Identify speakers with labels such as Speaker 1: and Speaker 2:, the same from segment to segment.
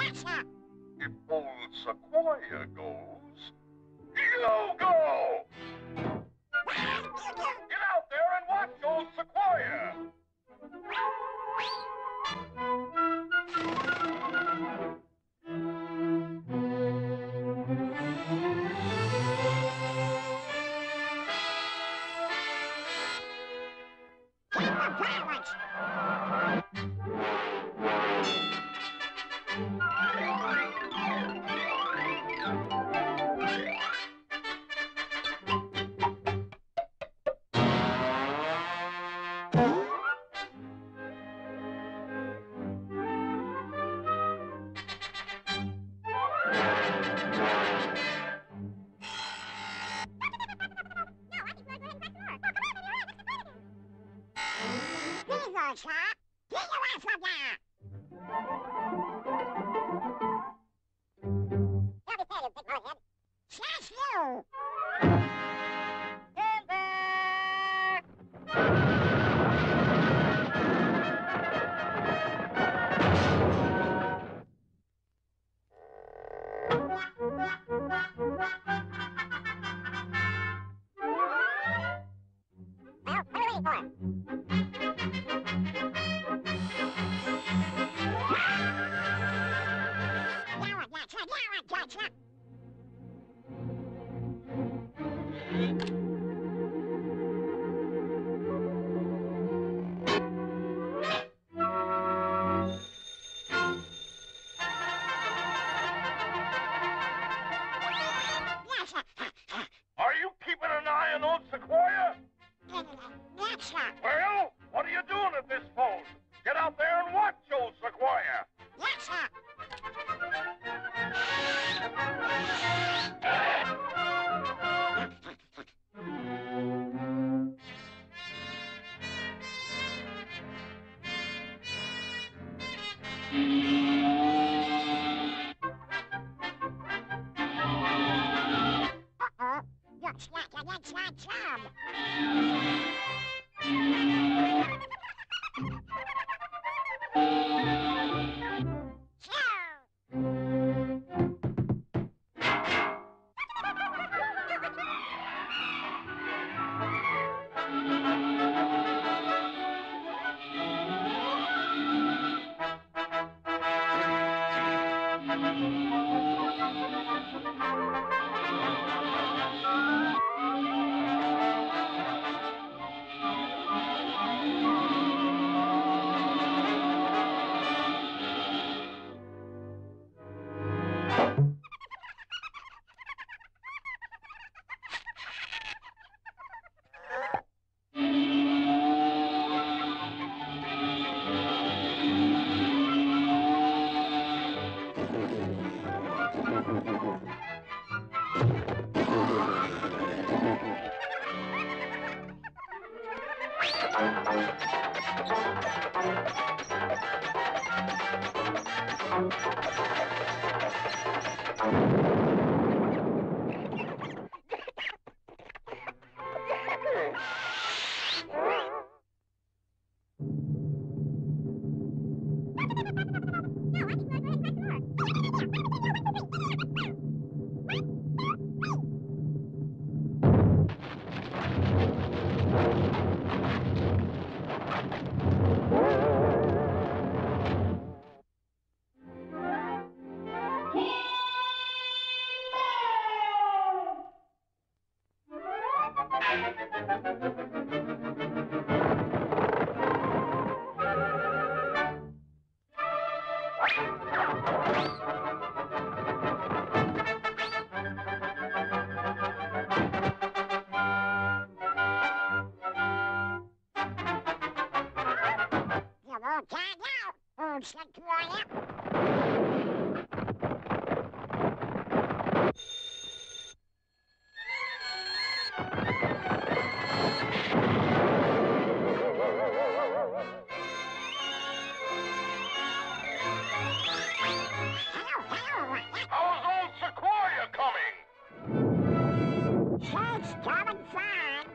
Speaker 1: If old Sequoia goes, you go! Get out there and watch old Sequoia! Are you keeping an eye on old Sequoia? Well, what are you doing at this phone? Get out there and watch old Sequoia. How's old Sequoia coming?
Speaker 2: She's coming fine.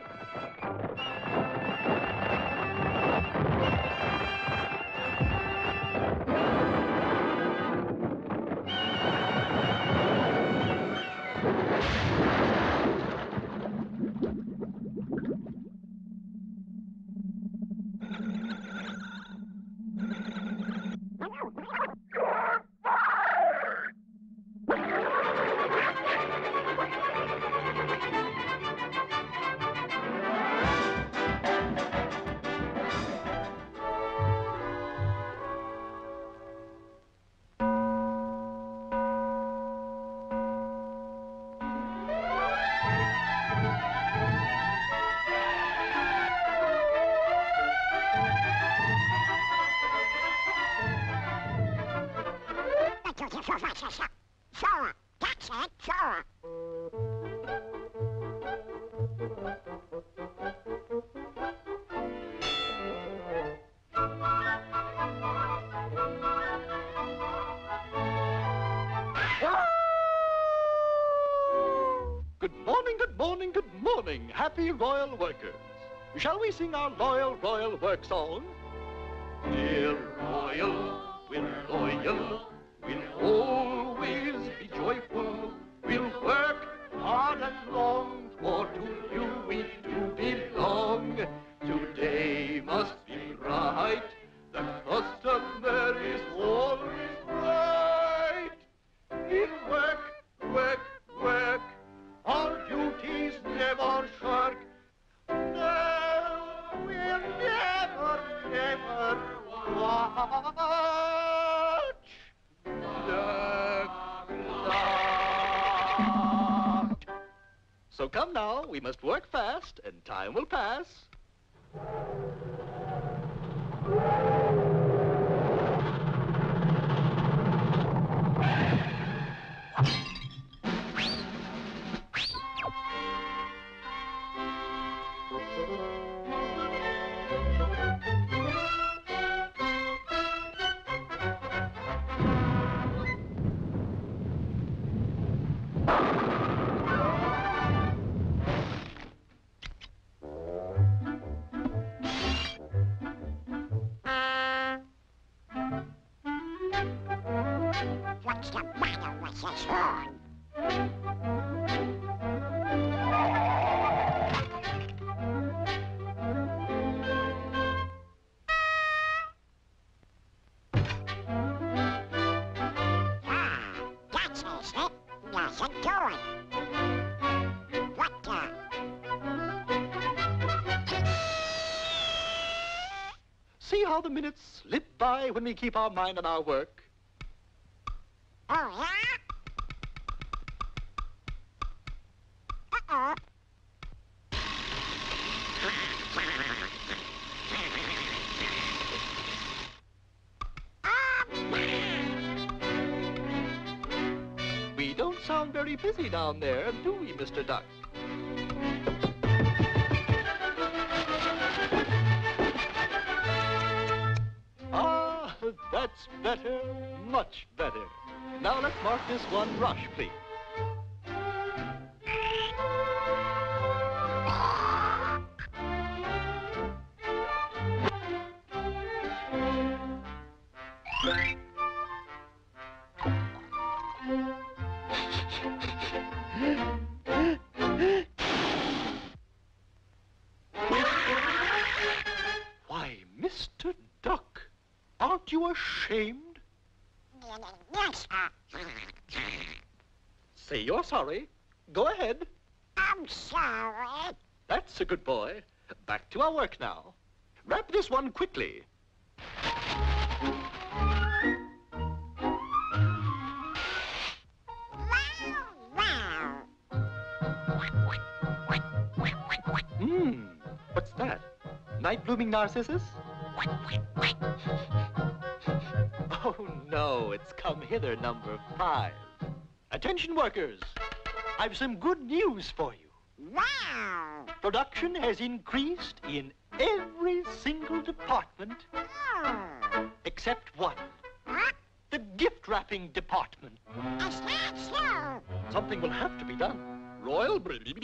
Speaker 2: Solar. That's it, solar.
Speaker 3: Good morning, good morning, good morning, happy royal workers. Shall we sing our loyal, royal work song? Dear royal, we're loyal, we'll always be joyful. We'll work hard and long, for to you we do belong. Today must be bright, the customer is always right. In work, work, work, our duties never shirk. No, we'll never, never watch the clock. So come now, we must work fast, and time will pass.
Speaker 2: What's the matter with this horn? That's it. Nothing doing. What the?
Speaker 3: See how the minutes slip by when we keep our mind on our work?
Speaker 2: Oh, yeah? Uh-oh.
Speaker 3: We don't sound very busy down there, do we, Mr. Duck? Ah, that's better, much better. Now let's mark this one rush, please. Why, Mr. Duck, aren't you ashamed?
Speaker 2: Yes,
Speaker 3: Say you're sorry. Go ahead.
Speaker 2: I'm sorry.
Speaker 3: That's a good boy. Back to our work now. Wrap this one quickly.
Speaker 2: Wow.
Speaker 3: What's that? Night blooming narcissus? Oh no, it's come hither, number 5. Attention workers, I've some good news for you.
Speaker 2: Wow.
Speaker 3: Production has increased in every single department
Speaker 2: Oh.
Speaker 3: except one.
Speaker 2: What?
Speaker 3: The gift wrapping department.
Speaker 2: Is that so?
Speaker 3: Something will have to be done. Royal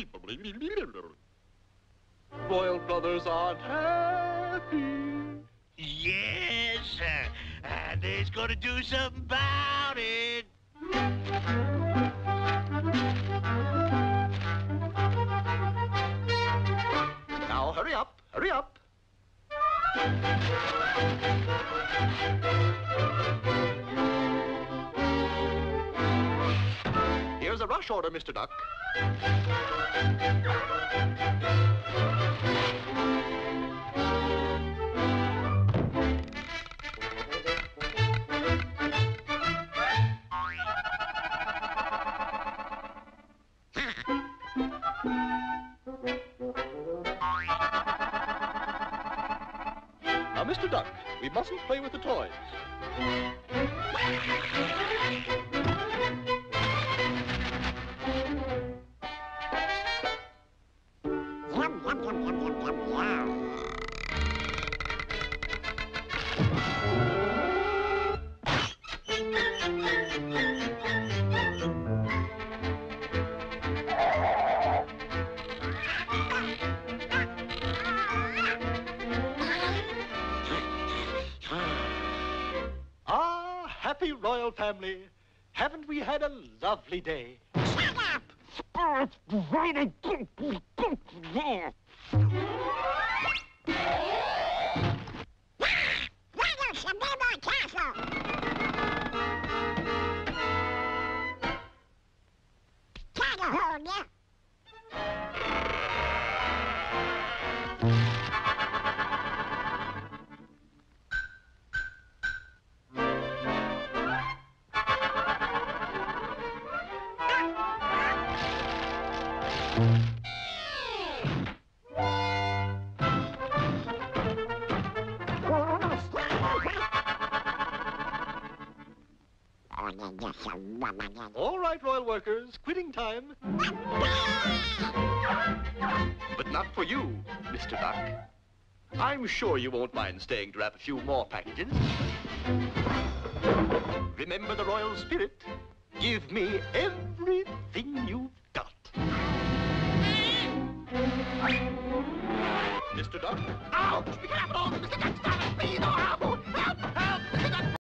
Speaker 3: brothers aren't happy.
Speaker 4: Yes, and they's gonna do something about it.
Speaker 3: Now hurry up, hurry up. Here's a rush order, Mr. Duck. Now, Mr. Duck, we mustn't play with the toys. happy royal family. Haven't we had a lovely day?
Speaker 2: Shut up! Oh, it's great. Why don't you be more careful? Try to hold you.
Speaker 3: All right, royal workers, quitting time. But not for you, Mr. Duck. I'm sure you won't mind staying to wrap a few more packages. Remember the royal spirit. Give me everything you've got. Mr. Duck? Ouch! Be careful! Mr. Duck, stop it! Please, oh,